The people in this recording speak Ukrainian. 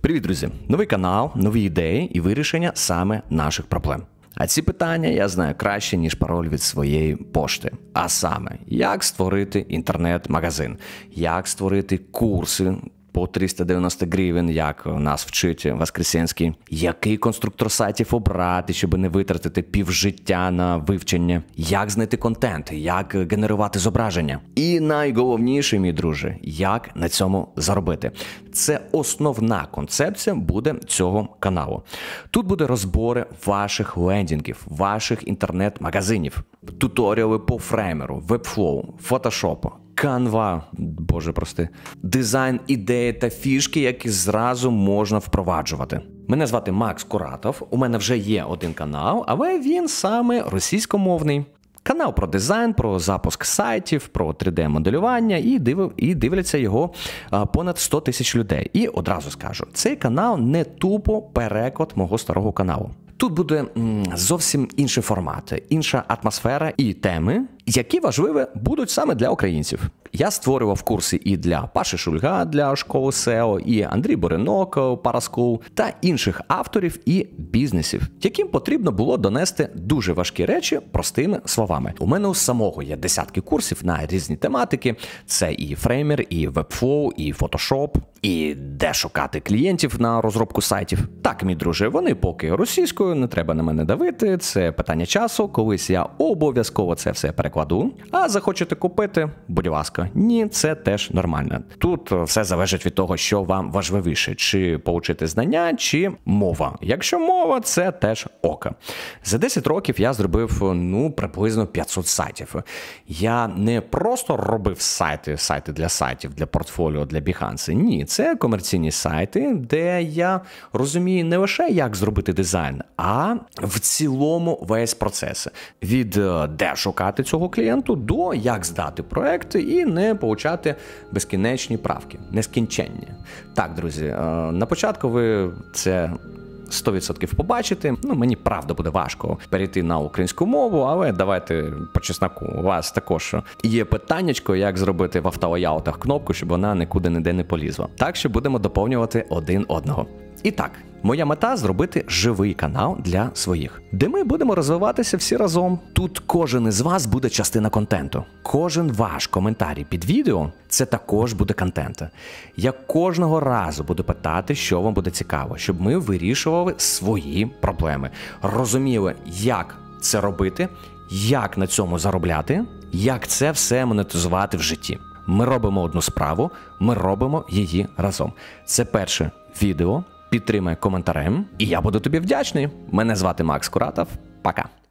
Привіт, друзі! Новий канал, нові ідеї і вирішення саме наших проблем. А ці питання я знаю краще, ніж пароль від своєї пошти. А саме, як створити інтернет-магазин, як створити курси по 390 гривень, як нас вчить Воскресенський, який конструктор сайтів обрати, щоб не витратити півжиття на вивчення, як знайти контент, як генерувати зображення. І найголовніше, мій друже, як на цьому заробити. Це основна концепція буде цього каналу. Тут буде розбори ваших лендінгів, ваших інтернет-магазинів, туторіали по фреймеру, вебфлоу, фотошопу, Canva, боже прости, дизайн, ідеї та фішки, які зразу можна впроваджувати. Мене звати Макс Куратов, у мене вже є один канал, але він саме російськомовний. Канал про дизайн, про запуск сайтів, про 3D-моделювання, і дивляться його понад 100 тисяч людей. І одразу скажу, цей канал не тупо переклад мого старого каналу. Тут буде зовсім інший формат, інша атмосфера і теми, які важливі будуть саме для українців. Я створював курси і для Паші Шульга, для школи SEO, і Андрій Боринок, Paraskool, та інших авторів і бізнесів, яким потрібно було донести дуже важкі речі простими словами. У мене у самого є десятки курсів на різні тематики. Це і фреймер, і вебфлоу, і фотошоп, і де шукати клієнтів на розробку сайтів. Так, мій друже, вони поки російською, не треба на мене давити, це питання часу, колись я обов'язково це все перекладу. А захочете купити, будь ласка. Ні, це теж нормально. Тут все залежить від того, що вам важливіше, чи отримати знання, чи мова. Якщо мова, це теж ок. За 10 років я зробив, приблизно 500 сайтів. Я не просто робив сайти для сайтів, для портфоліо, для Behance. Ні, це комерційні сайти, де я розумію не лише, як зробити дизайн, а в цілому весь процес. Від де шукати цього клієнту, до як здати проект і не получати безкінечні правки, нескінченні. Так, друзі, на початку ви це 100% побачите. Мені правда буде важко перейти на українську мову, але давайте по чесноку. У вас також є питаннячко, як зробити в автолаyautах кнопку, щоб вона нікуди ніде не полізла. Так що будемо доповнювати один одного. І так, моя мета – зробити живий канал для своїх, де ми будемо розвиватися всі разом. Тут кожен із вас буде частина контенту. Кожен ваш коментарій під відео – це також буде контент. Я кожного разу буду питати, що вам буде цікаво, щоб ми вирішували свої проблеми. Розуміли, як це робити, як на цьому заробляти, як це все монетизувати в житті. Ми робимо одну справу, ми робимо її разом. Це перше відео. Підтримай коментарем, і я буду тобі вдячний. Мене звати Макс Куратов. Пока.